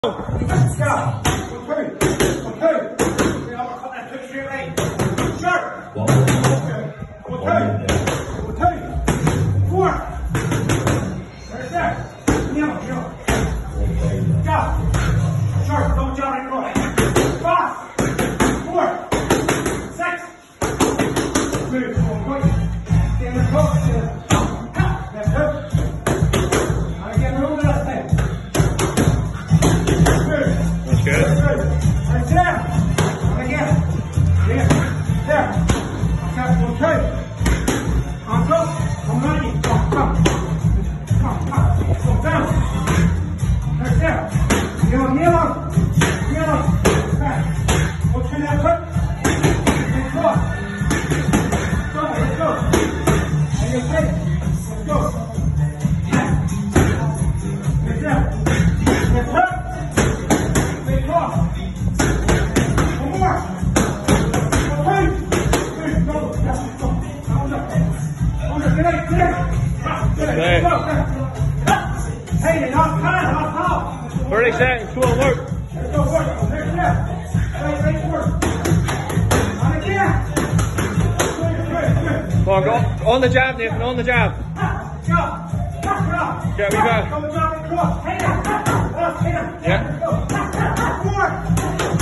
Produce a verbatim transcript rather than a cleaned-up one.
Go. Okay. Okay. Okay, I'm gonna cut that quick straight leg. Sharp. Okay. Okay. Okay. Four. Right there. Kneel, kneel. Go. Sharp. Don't jump right across. Five. Four. Six. Good. Come on, quick. Stand up, go. Stand up. That's it. Now get a little bit of that thing. That's good. Right there. Again. There. There. Okay. Okay. On go. Come on in. Come, come. Come, come. Go down. Right there. Kneel on, kneel on. Kneel on. Back. Go turn that foot. Let's go. Go, let's go. And you're safe. Let's go. Yeah. Right there. Let's go. Hey, you're not tired, not tall. thirty seconds, go on, work. Let's go work. There's that. Right, right, work. On again. Good, good. Come on, go on the jab, Nathan, on the jab. Go. Go, go. Get me back. Go, go, go. Hey, now. Hey, now. Yeah. Go. One.